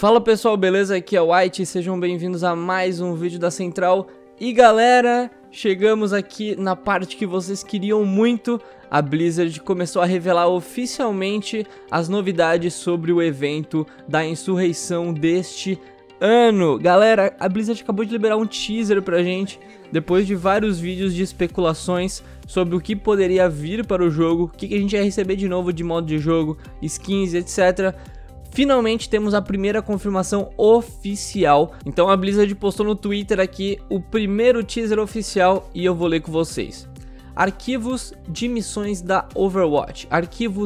Fala pessoal, beleza? Aqui é o White, sejam bem-vindos a mais um vídeo da Central. E galera, chegamos aqui na parte que vocês queriam muito. A Blizzard começou a revelar oficialmente as novidades sobre o evento da insurreição deste ano. Galera, a Blizzard acabou de liberar um teaser pra gente, depois de vários vídeos de especulações sobre o que poderia vir para o jogo, o que a gente ia receber de novo de modo de jogo, skins, etc. Finalmente temos a primeira confirmação oficial. Então a Blizzard postou no Twitter aqui o primeiro teaser oficial e eu vou ler com vocês. Arquivos de missões da Overwatch. Arquivo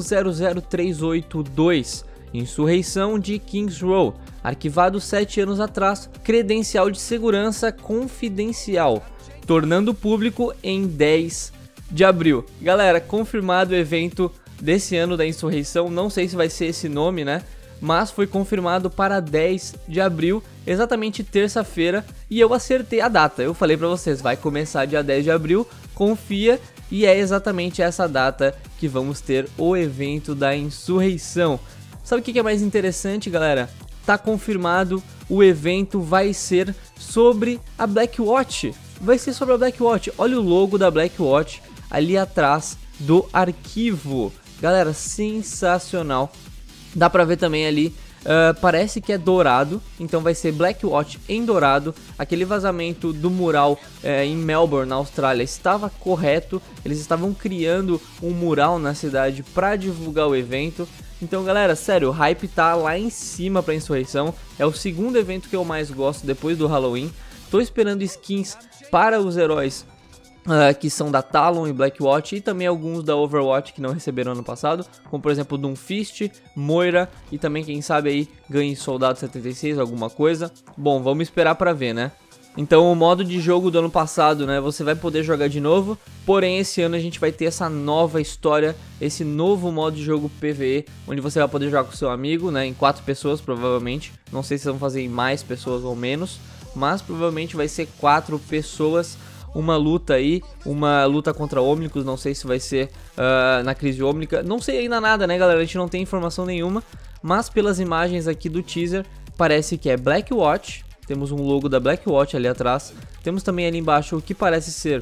00382. Insurreição de Kings Row. Arquivado 7 anos atrás. Credencial de segurança confidencial. Tornando público em 10 de abril. Galera, confirmado o evento desse ano da insurreição. Não sei se vai ser esse nome, né? Mas foi confirmado para 10 de abril, exatamente terça-feira, e eu acertei a data. Eu falei pra vocês, vai começar dia 10 de abril, confia, e é exatamente essa data que vamos ter o evento da insurreição. Sabe o que é mais interessante, galera? Tá confirmado, o evento vai ser sobre a Blackwatch. Vai ser sobre a Blackwatch. Olha o logo da Blackwatch ali atrás do arquivo. Galera, sensacional. Dá pra ver também ali, parece que é dourado, então vai ser Blackwatch em dourado. Aquele vazamento do mural em Melbourne, na Austrália, estava correto. Eles estavam criando um mural na cidade pra divulgar o evento. Então galera, sério, o hype tá lá em cima pra insurreição. É o segundo evento que eu mais gosto depois do Halloween. Tô esperando skins para os heróis que são da Talon e Blackwatch, e também alguns da Overwatch que não receberam ano passado, como por exemplo Doomfist, Moira, e também quem sabe aí ganhe Soldado 76, alguma coisa. Bom, vamos esperar pra ver, né? Então o modo de jogo do ano passado, né, você vai poder jogar de novo, porém esse ano a gente vai ter essa nova história, esse novo modo de jogo PvE, onde você vai poder jogar com seu amigo, né, em 4 pessoas provavelmente. Não sei se vão fazer em mais pessoas ou menos, mas provavelmente vai ser 4 pessoas. Uma luta aí, uma luta contra Omnicus, não sei se vai ser na crise ômnica, não sei ainda nada, né galera, a gente não tem informação nenhuma, mas pelas imagens aqui do teaser, parece que é Blackwatch, temos um logo da Blackwatch ali atrás, temos também ali embaixo o que parece ser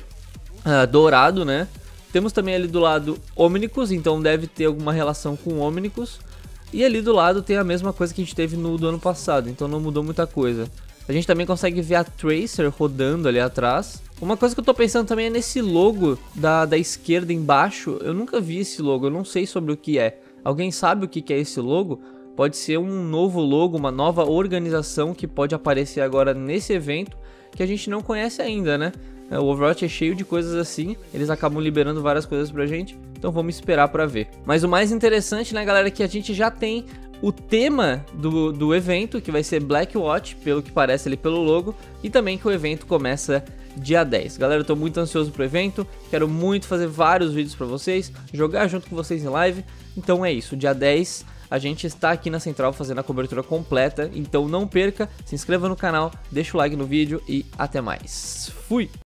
dourado, né, temos também ali do lado Omnicus, então deve ter alguma relação com Omnicus, e ali do lado tem a mesma coisa que a gente teve no do ano passado, então não mudou muita coisa. A gente também consegue ver a Tracer rodando ali atrás. Uma coisa que eu tô pensando também é nesse logo da esquerda embaixo. Eu nunca vi esse logo, eu não sei sobre o que é. Alguém sabe o que é esse logo? Pode ser um novo logo, uma nova organização que pode aparecer agora nesse evento, que a gente não conhece ainda, né? O Overwatch é cheio de coisas assim, eles acabam liberando várias coisas pra gente, então vamos esperar pra ver. Mas o mais interessante, né galera, é que a gente já tem o tema do evento, que vai ser Blackwatch, pelo que parece ali pelo logo, e também que o evento começa dia 10. Galera, eu tô muito ansioso pro evento, quero muito fazer vários vídeos pra vocês, jogar junto com vocês em live, então é isso, dia 10 a gente está aqui na Central fazendo a cobertura completa, então não perca, se inscreva no canal, deixa o like no vídeo e até mais. Fui!